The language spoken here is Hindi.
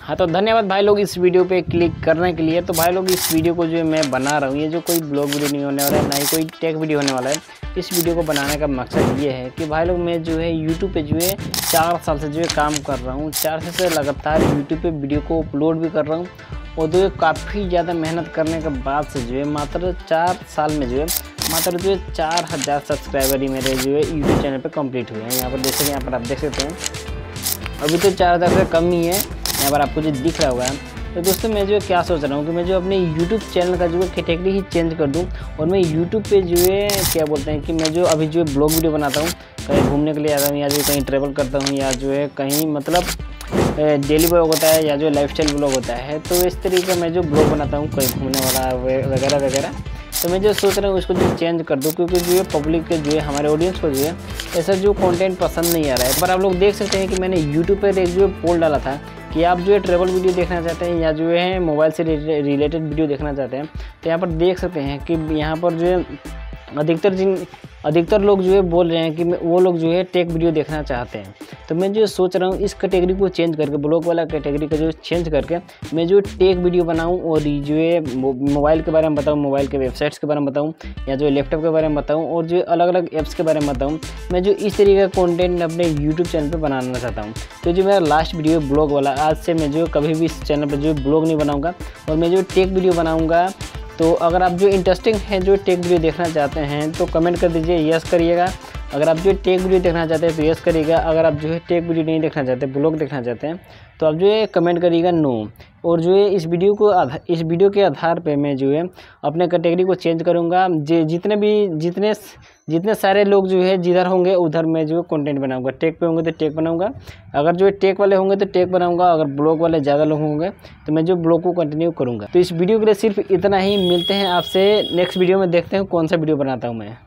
हाँ तो धन्यवाद भाई लोग इस वीडियो पे क्लिक करने के लिए। तो भाई लोग इस वीडियो को जो है मैं बना रहा हूँ, ये जो कोई ब्लॉग वीडियो नहीं होने वाला है, ना ही कोई टेक वीडियो होने वाला है। इस वीडियो को बनाने का मकसद ये है कि भाई लोग मैं जो है यूट्यूब पे जो है 4 साल से जो है काम कर रहा हूँ। 4 साल से लगातार यूट्यूब पे वीडियो को अपलोड भी कर रहा हूँ और जो है काफ़ी ज़्यादा मेहनत करने के बाद से जो है मात्र 4 साल में जो है 4000 सब्सक्राइबर ही मेरे जो है यूट्यूब चैनल पे कंप्लीट हुए हैं। यहाँ पर जैसे कि यहाँ पर आप देख सकते हैं अभी तो 4000 से कम ही है, यहाँ पर आपको जो दिख रहा होगा। तो दोस्तों मैं जो है क्या सोच रहा हूँ कि मैं जो अपने YouTube चैनल का जो है कैटेगरी ही चेंज कर दूँ और मैं YouTube पे जो है क्या बोलते हैं कि मैं जो अभी जो है ब्लॉग वीडियो बनाता हूँ, कहीं घूमने के लिए आता हूँ या जो कहीं ट्रैवल करता हूँ या जो है कहीं मतलब डेली ब्लॉग होता है या जो लाइफस्टाइल ब्लॉग होता है, तो इस तरीके का मैं जो ब्लॉग बनाता हूँ कहीं घूमने वाला वगैरह वगैरह। तो मैं जो सोच रहा हूँ उसको जो चेंज कर दूँ, क्योंकि जो है पब्लिक के जो है हमारे ऑडियंस को जो है ऐसा जो कंटेंट पसंद नहीं आ रहा है। पर आप लोग देख सकते हैं कि मैंने यूट्यूब पर एक जो पोल डाला था कि आप जो है ट्रैवल वीडियो देखना चाहते हैं या जो है मोबाइल से रिलेटेड वीडियो देखना चाहते हैं, तो यहाँ पर देख सकते हैं कि यहाँ पर जो है अधिकतर लोग जो है बोल रहे हैं कि वो लोग जो है टेक वीडियो देखना चाहते हैं। तो मैं जो सोच रहा हूँ इस कैटेगरी को चेंज करके, ब्लॉग वाला कैटेगरी का जो चेंज करके मैं जो टेक वीडियो बनाऊँ और जो है मोबाइल के बारे में बताऊँ, मोबाइल के वेबसाइट्स के बारे में बताऊँ या जो लैपटॉप के बारे में बताऊँ और जो अलग अलग ऐप्स के बारे में बताऊँ। मैं जो इस तरीके का कंटेंट अपने यूट्यूब चैनल पर बनाना चाहता हूँ। तो जो मेरा लास्ट वीडियो है ब्लॉग वाला, आज से मैं जो कभी भी इस चैनल पर जो ब्लॉग नहीं बनाऊँगा और मैं जो टेक वीडियो बनाऊँगा। तो अगर आप जो इंटरेस्टिंग है जो टेक वीडियो देखना चाहते हैं तो कमेंट कर दीजिए, यस करिएगा। अगर आप जो टेक वीडियो देखना चाहते हैं तो यस करिएगा। अगर आप जो है टेक वीडियो नहीं देखना चाहते, ब्लॉग देखना चाहते हैं, तो आप जो है कमेंट करिएगा नो। और जो है इस वीडियो के आधार पे मैं जो है अपने कैटेगरी को चेंज करूँगा। जितने सारे लोग जो है जिधर होंगे उधर मैं जो कंटेंट बनाऊंगा। टेक पे होंगे तो टेक बनाऊंगा, अगर जो है टेक वाले होंगे तो टेक बनाऊंगा, अगर ब्लॉग वाले ज़्यादा लोग होंगे तो मैं जो ब्लॉग को कंटिन्यू करूँगा। तो इस वीडियो के लिए सिर्फ इतना ही। मिलते हैं आपसे नेक्स्ट वीडियो में, देखते हैं कौन सा वीडियो बनाता हूँ मैं।